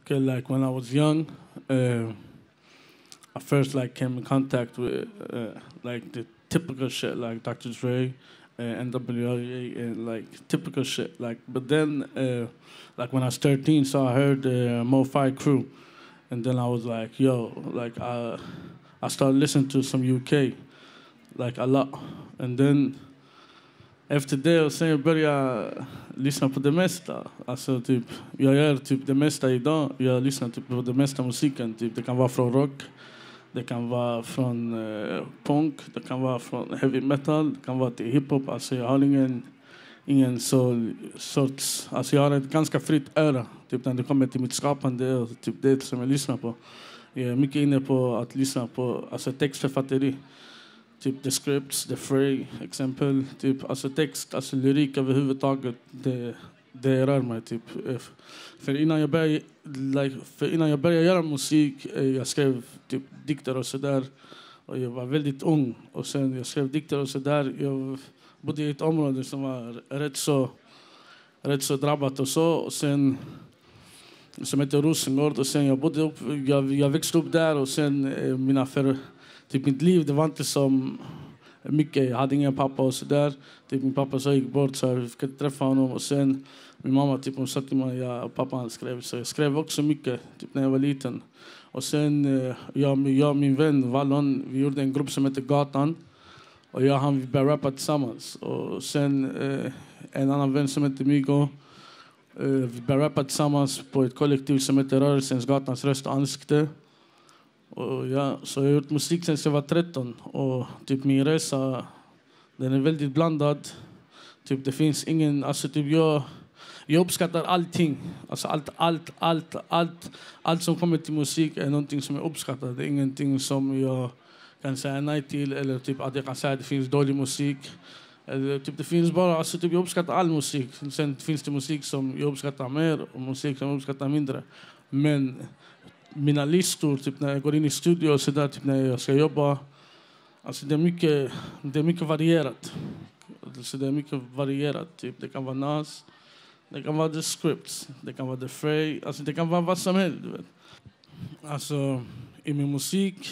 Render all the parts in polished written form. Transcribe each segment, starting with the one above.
Okay, like when I was young, I first like came in contact with like the typical shit like Dr. Dre, NWA, and like typical shit. Like, but then like when I was 13, so I heard Mo-Fi Crew, and then I was like, yo, like I started listening to some UK, like a lot, and then efter det sen började jag lyssna på det mesta. Alltså typ, jag gör typ det mesta idag. Jag lyssnar typ på det mesta musiken. Typ, det kan vara från rock, det kan vara från punk, det kan vara från heavy metal, det kan vara till hiphop. Alltså jag har ingen så sorts... Alltså jag har ett ganska fritt öra. Typ när det kommer till mitt skapande och typ det som jag lyssnar på. Jag är mycket inne på att lyssna på alltså textförfatteri. Typ the scripts, the fray, exempel. Typ alltså text, alltså lyrik överhuvudtaget. Det rör mig typ. För innan jag började göra musik, jag skrev typ dikter och sådär. Och jag var väldigt ung. Och sen jag skrev dikter och sådär. Jag bodde i ett område som var rätt så drabbat och så. Och sen som heter Rosengård. Och sen jag växte upp där och sen typ mitt liv, det var inte som mycket. Jag hade ingen pappa och sådär. Typ min pappa så gick bort så jag fick inte träffa honom. Och sen min mamma typ hon sa till mig och pappa han skrev. Så jag skrev också mycket typ när jag var liten. Och sen jag och min vän Wallon, vi gjorde en grupp som heter Gatan. Och vi började rappa tillsammans. Och sen en annan vän som heter Migo. Vi började rappa tillsammans på ett kollektiv som heter Rörelsens Gatans Röst och Ansikte. Och ja, så jag har gjort musik sen jag var 13. Och typ min resa, den är väldigt blandad. Typ det finns ingen, alltså typ jag uppskattar allting. Alltså allt som kommer till musik är någonting som jag uppskattar. Det är ingenting som jag kan säga nej till. Eller typ att jag kan säga att det finns dålig musik. Eller typ det finns bara, alltså typ jag uppskattar all musik. Sen finns det musik som jag uppskattar mer och musik som jag uppskattar mindre. Men mina listor, typ när jag går in i studio och sådär, typ när jag ska jobba. Alltså det är mycket varierat. Så det är mycket varierat. Typ det kan vara Nas, det kan vara The Scripts, det kan vara The Fray. Alltså det kan vara vad som helst, du vet. Alltså i min musik,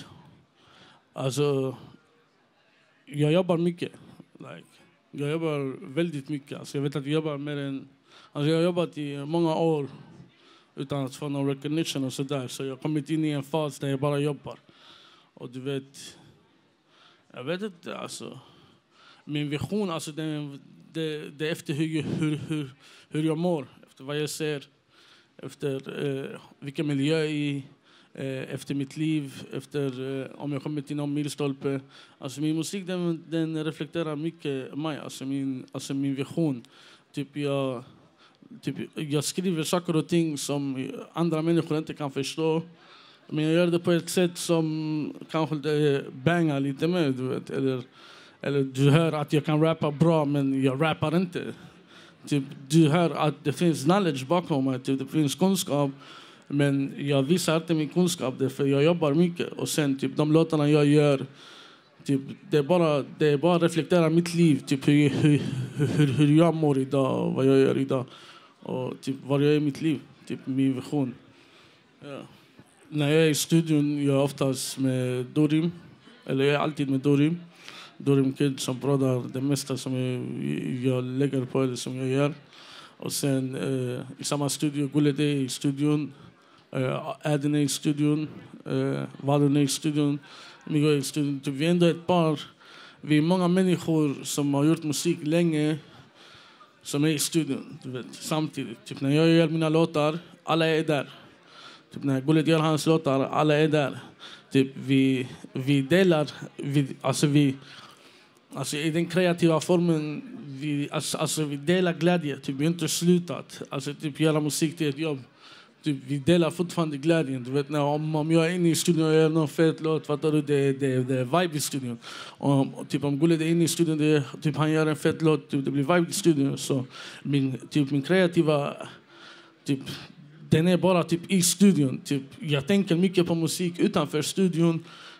alltså jag jobbar mycket. Jag jobbar väldigt mycket. Alltså jag vet att jag jobbar mer än... Alltså jag har jobbat i många år utan att få någon recognition och sådär. Så jag har kommit in i en fas där jag bara jobbar. Och du vet... Jag vet inte, alltså... Min vision, alltså det är efter hur jag mår. Efter vad jag ser. Efter vilken miljö jag är i. Efter mitt liv. Efter om jag kommer till någon milstolpe. Alltså min musik, den reflekterar mycket mig. Alltså min vision. Typ jag skriver saker och ting som andra människor inte kan förstå. Men jag gör det på ett sätt som kanske det bangar lite mer, du vet. Eller du hör att jag kan rappa bra, men jag rappar inte. Typ, du hör att det finns knowledge bakom mig, typ, det finns kunskap. Men jag visar inte min kunskap, för jag jobbar mycket. Och sen typ, de låtarna jag gör, typ, det är bara reflekterar mitt liv. Typ hur jag mår idag och vad jag gör idag. Och typ var jag är i mitt liv, typ min vision. Ja. När jag är i studion, jag är oftast med Dorim. Eller jag är alltid med Dorim. Dorim Kid som brådar det mesta som jag lägger på eller som jag gör. Och sen i samma studio, Gullet är i studion. Äden är i studion. Valen är i studion. Migo är i studion. Typ, vi är ändå ett par. Vi är många människor som har gjort musik länge. Som är i studion, du vet, samtidigt. Typ när jag gör mina låtar, alla är där. Typ när Gullet gör hans låtar, alla är där. Typ vi delar, alltså i den kreativa formen, vi delar glädje. Typ vi har inte slutat. Alltså typ göra musik till ett jobb. Typ, vi delar fortfarande glädjen. Du vet, om jag är inne i studion och gör någon fet låt, fattar du, det är vibe i studion. Och typ om Gullet är inne i studion, typ han gör en fet låt, typ, det blir vibe i studion. Så min kreativa, typ, den är bara typ i studion. Typ, jag tänker mycket på musik utanför studion.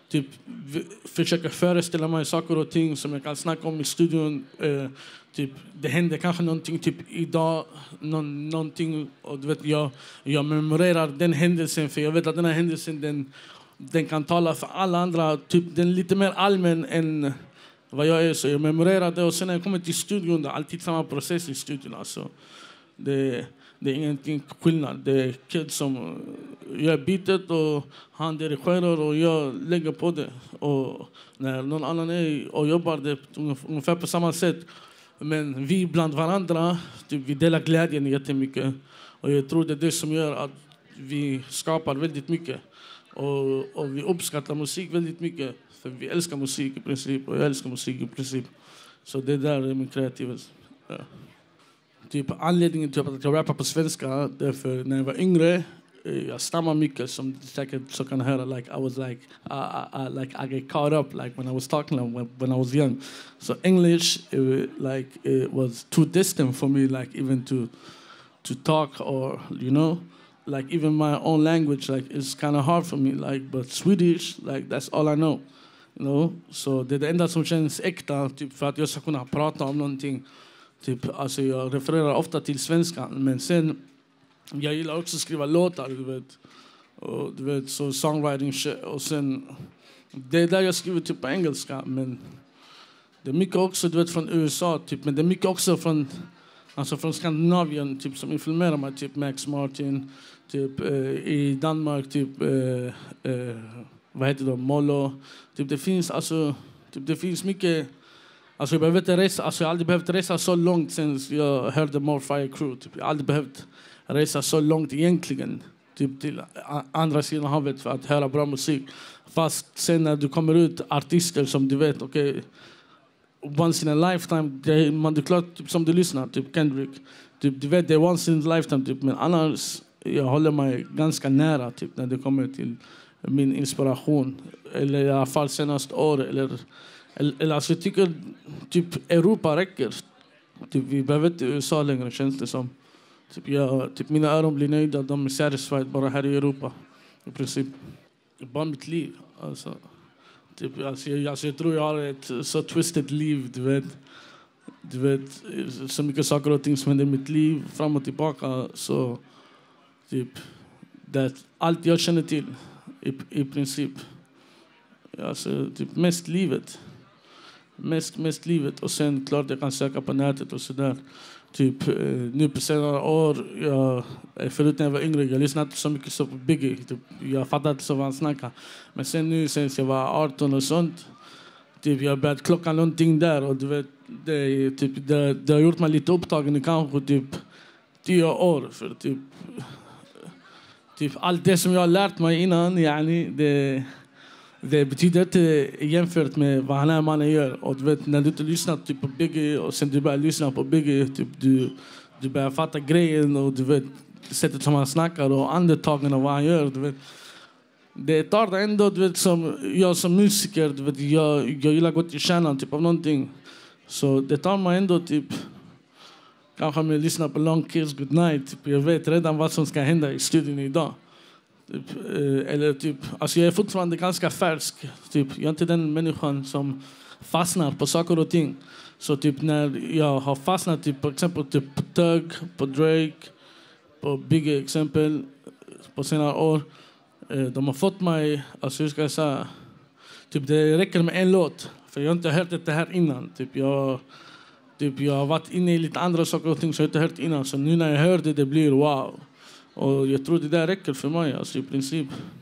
typ försöker föreställa mig saker och ting som jag kan snacka om i studion. Typ, det händer kanske någonting typ idag, någonting, och du vet, jag memorerar den händelsen, för jag vet att den här händelsen den kan tala för alla andra. Typ, den är lite mer allmän än vad jag är, så jag memorerar det, och sen när jag kommer till studion, det är alltid samma process i studion. Alltså. Det är ingenting skillnad. Det är kids som gör bitet och han dirigerar och jag lägger på det. Och när någon annan är och jobbar det ungefär på samma sätt. Men vi bland varandra, typ, vi delar glädjen jättemycket. Och jag tror det är det som gör att vi skapar väldigt mycket. Och vi uppskattar musik väldigt mycket. För vi älskar musik i princip, och jag älskar musik i princip. Så det där är min kreativitet. Ja. Typ anledningen till att jag rappar på svenska, därför när jag var yngre, jag stammar mycket, som du säkert så kan höra, like I was like I get caught up like when I was talking when I was young. So English it was too distant for me, like even to talk, or you know, like even my own language, like it's kind of hard for me, like, but Swedish, like that's all I know, you know. Så det är det enda som känns äkta, typ, för att jag ska kunna prata om någonting. Typ, alltså jag refererar ofta till svenska, men sen jag gillar också att skriva låtar, du vet. Och du vet, så songwriting shit, och sen det är där jag skriver typ på engelska, men det är mycket också, du vet, från USA, typ, men det är mycket också från Skandinavien, typ, som influerar mig, typ Max Martin, typ i Danmark, typ vad heter det, Mollo, typ det finns mycket. Alltså jag har aldrig behövt resa så långt sen jag hörde More Fire Crew. Typ. Jag har aldrig behövt resa så långt egentligen, typ till andra sidan havet, för att höra bra musik. Fast sen när du kommer ut artister som du vet, once in a lifetime, det är klart, typ, som du lyssnar, typ Kendrick. Typ, du vet, det är once in a lifetime, typ, men annars jag håller mig ganska nära, typ, när det kommer till min inspiration. Eller i alla fall senaste år, eller alltså jag tycker typ Europa räcker. Typ, vi behöver inte USA längre, känns det som. Typ mina öron blir nöjda, de är satisfied bara här i Europa. I princip. Bara mitt liv. Alltså, jag tror jag har ett så twisted liv, du vet, så mycket saker och ting som händer i mitt liv fram och tillbaka. Så typ, det allt jag känner till i princip. Alltså typ mest livet. Mest livet, och sen klart jag kan söka på nätet och sådär. Typ nu på senare år, förut när jag var yngre, jag lyssnade inte så mycket så på Biggie. Typ, jag fattade inte så vad han snackade. Men sen nu, sen jag var 18 och sånt, typ jag började klocka någonting där, och du vet, det har gjort mig lite upptagen i kanske typ 10 år. För typ allt det som jag har lärt mig innan, det betyder inte jämfört med vad den här mannen gör. Och du vet, när du inte lyssnar typ på Biggie, och sen du börjar lyssna på Biggie, typ du börjar fatta grejen, och du vet sättet som han snackar och andetagen och vad han gör, du vet. Det tar det ändå, du vet, som jag som musiker, du vet, jag gillar att gå till kärnan typ av någonting. Så det tar mig ändå typ, kanske med att lyssna på Long Kiss Goodnight, typ, jag vet redan vad som ska hända i studion idag. Typ, eller typ, alltså jag är fortfarande ganska färsk. Typ, jag är inte den människan som fastnar på saker och ting. Så typ när jag har fastnat typ, på exempel typ på Tug, på Drake, på Biggie exempel, på senare år, de har fått mig, alltså hur ska jag säga, typ det räcker med en låt. För jag har inte hört det här innan. Typ jag har varit inne i lite andra saker och ting som jag inte hört innan. Så nu när jag hör det blir wow. Och jag tror det där räcker för mig, alltså i princip.